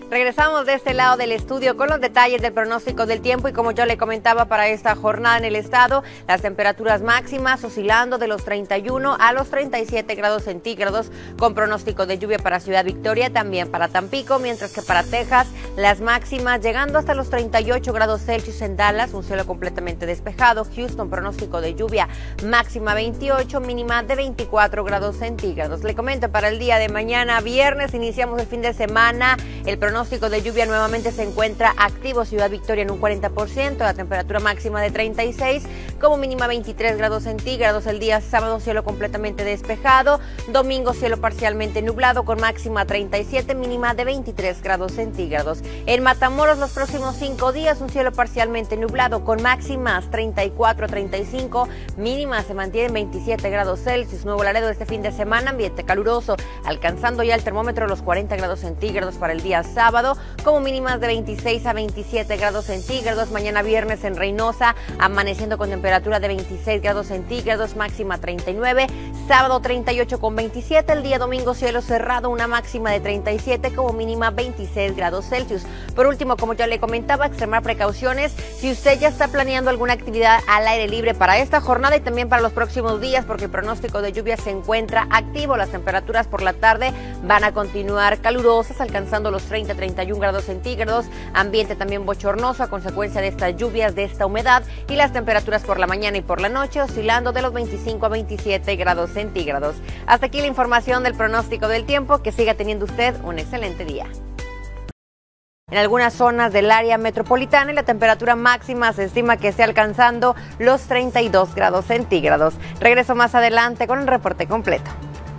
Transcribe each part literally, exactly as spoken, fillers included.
Regresamos de este lado del estudio con los detalles del pronóstico del tiempo y como yo le comentaba para esta jornada en el estado, las temperaturas máximas oscilando de los treinta y uno a los treinta y siete grados centígrados con pronóstico de lluvia para Ciudad Victoria, también para Tampico, mientras que para Texas las máximas llegando hasta los treinta y ocho grados Celsius en Dallas, un cielo completamente despejado. Houston, pronóstico de lluvia máxima veintiocho, mínima de veinticuatro grados centígrados. Le comento para el día de mañana, viernes, iniciamos el fin de semana, el pronóstico El pronóstico de lluvia nuevamente se encuentra activo. Ciudad Victoria en un cuarenta por ciento, la temperatura máxima de treinta y seis, como mínima veintitrés grados centígrados. El día sábado cielo completamente despejado, domingo cielo parcialmente nublado con máxima treinta y siete, mínima de veintitrés grados centígrados. En Matamoros los próximos cinco días un cielo parcialmente nublado con máximas treinta y cuatro, treinta y cinco, mínimas se mantienen veintisiete grados Celsius. Nuevo Laredo este fin de semana, ambiente caluroso, alcanzando ya el termómetro los cuarenta grados centígrados para el día sábado. Sábado, como mínimas de veintiséis a veintisiete grados centígrados. Mañana viernes en Reynosa, amaneciendo con temperatura de veintiséis grados centígrados, máxima treinta y nueve. Sábado treinta y ocho con veintisiete. El día domingo cielo cerrado, una máxima de treinta y siete, como mínima veintiséis grados Celsius. Por último, como ya le comentaba, extremar precauciones si usted ya está planeando alguna actividad al aire libre para esta jornada y también para los próximos días, porque el pronóstico de lluvia se encuentra activo. Las temperaturas por la tarde van a continuar calurosas, alcanzando los treinta, treinta y uno grados centígrados, ambiente también bochornoso a consecuencia de estas lluvias, de esta humedad, y las temperaturas por la mañana y por la noche oscilando de los veinticinco a veintisiete grados centígrados. Hasta aquí la información del pronóstico del tiempo. Que siga teniendo usted un excelente día. En algunas zonas del área metropolitana la temperatura máxima se estima que esté alcanzando los treinta y dos grados centígrados. Regreso más adelante con el reporte completo.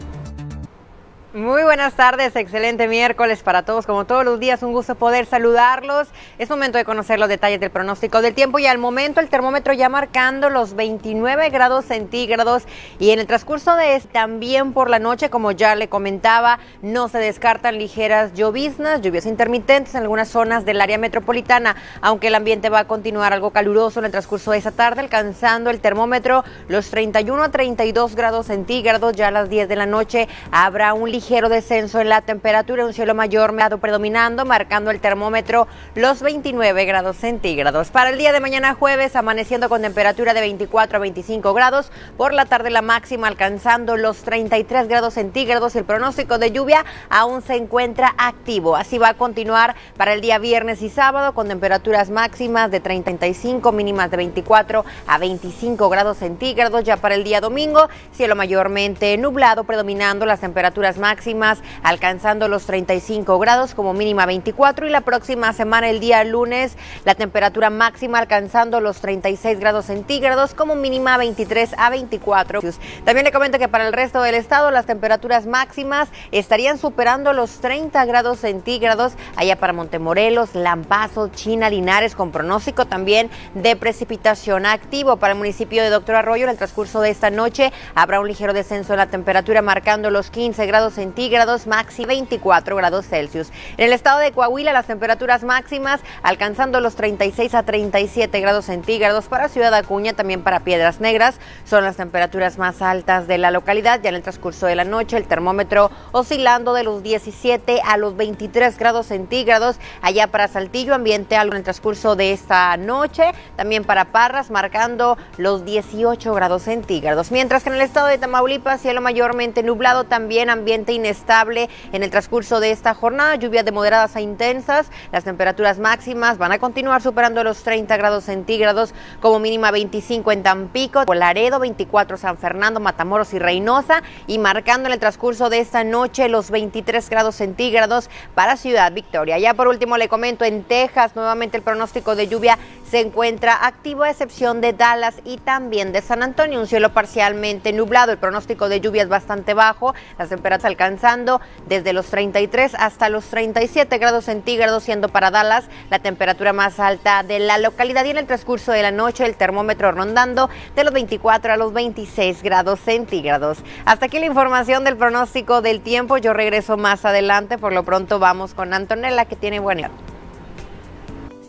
Muy buenas tardes, excelente miércoles para todos, como todos los días, un gusto poder saludarlos. Es momento de conocer los detalles del pronóstico del tiempo y al momento el termómetro ya marcando los veintinueve grados centígrados y en el transcurso de este, también por la noche, como ya le comentaba, no se descartan ligeras lloviznas, lluvias intermitentes en algunas zonas del área metropolitana, aunque el ambiente va a continuar algo caluroso en el transcurso de esa tarde, alcanzando el termómetro los treinta y uno a treinta y dos grados centígrados. Ya a las diez de la noche habrá un ligero ligero descenso en la temperatura, un cielo mayor predominando, marcando el termómetro los veintinueve grados centígrados. Para el día de mañana jueves, amaneciendo con temperatura de veinticuatro a veinticinco grados, por la tarde la máxima alcanzando los treinta y tres grados centígrados. El pronóstico de lluvia aún se encuentra activo, así va a continuar para el día viernes y sábado con temperaturas máximas de treinta y cinco, mínimas de veinticuatro a veinticinco grados centígrados. Ya para el día domingo, cielo mayormente nublado, predominando las temperaturas máximas máximas alcanzando los treinta y cinco grados, como mínima veinticuatro, y la próxima semana, el día lunes, la temperatura máxima alcanzando los treinta y seis grados centígrados, como mínima veintitrés a veinticuatro. También le comento que para el resto del estado las temperaturas máximas estarían superando los treinta grados centígrados, allá para Montemorelos, Lampazo, China, Linares, con pronóstico también de precipitación activo. Para el municipio de Doctor Arroyo, en el transcurso de esta noche habrá un ligero descenso en la temperatura, marcando los quince grados centígrados, máxima veinticuatro grados Celsius. En el estado de Coahuila, las temperaturas máximas alcanzando los treinta y seis a treinta y siete grados centígrados. Para Ciudad Acuña, también para Piedras Negras, son las temperaturas más altas de la localidad. Ya en el transcurso de la noche, el termómetro oscilando de los diecisiete a los veintitrés grados centígrados. Allá para Saltillo, ambiente algo en el transcurso de esta noche. También para Parras, marcando los dieciocho grados centígrados. Mientras que en el estado de Tamaulipas, cielo mayormente nublado, también ambiente inestable en el transcurso de esta jornada, lluvias de moderadas a intensas. Las temperaturas máximas van a continuar superando los treinta grados centígrados, como mínima veinticinco en Tampico, Laredo, veinticuatro San Fernando, Matamoros y Reynosa, y marcando en el transcurso de esta noche los veintitrés grados centígrados para Ciudad Victoria. Ya por último le comento, en Texas nuevamente el pronóstico de lluvia se encuentra activo, a excepción de Dallas y también de San Antonio, un cielo parcialmente nublado. El pronóstico de lluvia es bastante bajo, las temperaturas alcanzando desde los treinta y tres hasta los treinta y siete grados centígrados, siendo para Dallas la temperatura más alta de la localidad, y en el transcurso de la noche el termómetro rondando de los veinticuatro a los veintiséis grados centígrados. Hasta aquí la información del pronóstico del tiempo. Yo regreso más adelante. Por lo pronto vamos con Antonella, que tiene buena.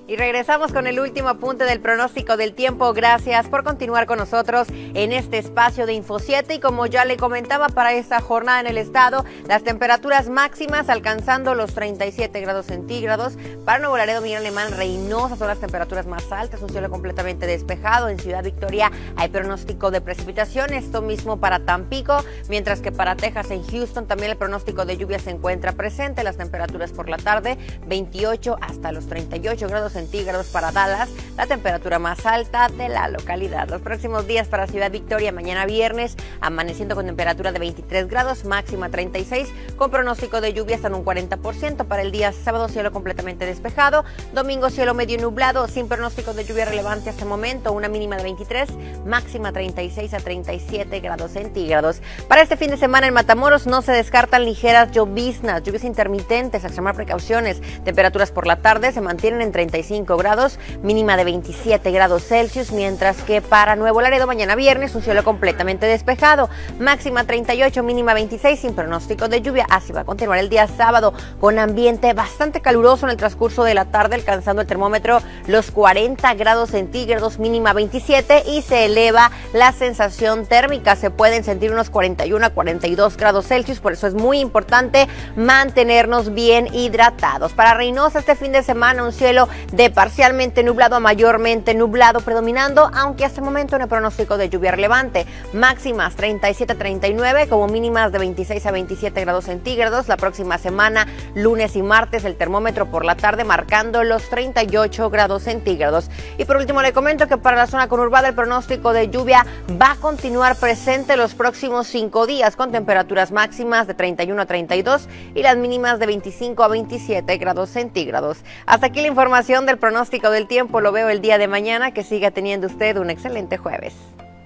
Y regresamos con el último apunte del pronóstico del tiempo. Gracias por continuar con nosotros en este espacio de Info siete. Y como ya le comentaba, para esta jornada en el estado, las temperaturas máximas alcanzando los treinta y siete grados centígrados. Para Nuevo Laredo, Miguel Alemán, Reynosa son las temperaturas más altas. Un cielo completamente despejado. En Ciudad Victoria hay pronóstico de precipitación. Esto mismo para Tampico. Mientras que para Texas, en Houston, también el pronóstico de lluvia se encuentra presente. Las temperaturas por la tarde, veintiocho hasta los treinta y ocho grados centígrados para Dallas, la temperatura más alta de la localidad. Los próximos días para Ciudad Victoria: mañana viernes, amaneciendo con temperatura de veintitrés grados, máxima treinta y seis, con pronóstico de lluvia hasta en un cuarenta por ciento. Para el día sábado, cielo completamente despejado. Domingo, cielo medio nublado, sin pronóstico de lluvia relevante hasta el momento, una mínima de veintitrés, máxima treinta y seis a treinta y siete grados centígrados. Para este fin de semana en Matamoros no se descartan ligeras lloviznas, lluvias intermitentes, a extremar precauciones. Temperaturas por la tarde se mantienen en treinta y cinco grados, mínima de veintisiete grados Celsius, mientras que para Nuevo Laredo, mañana viernes, un cielo completamente despejado, máxima treinta y ocho, mínima veintiséis, sin pronóstico de lluvia. Así va a continuar el día sábado, con ambiente bastante caluroso en el transcurso de la tarde, alcanzando el termómetro los cuarenta grados centígrados, mínima veintisiete, y se eleva la sensación térmica. Se pueden sentir unos cuarenta y uno a cuarenta y dos grados Celsius, por eso es muy importante mantenernos bien hidratados. Para Reynosa, este fin de semana, un cielo de parcialmente nublado a mayormente nublado predominando, aunque hasta el momento no hay pronóstico de lluvia relevante. Máximas treinta y siete a treinta y nueve, como mínimas de veintiséis a veintisiete grados centígrados. La próxima semana, lunes y martes, el termómetro por la tarde marcando los treinta y ocho grados centígrados. Y por último, le comento que para la zona conurbada el pronóstico de lluvia va a continuar presente los próximos cinco días, con temperaturas máximas de treinta y uno a treinta y dos y las mínimas de veinticinco a veintisiete grados centígrados. Hasta aquí la información del pronóstico del tiempo. Lo veo el día de mañana. Que siga teniendo usted un excelente jueves.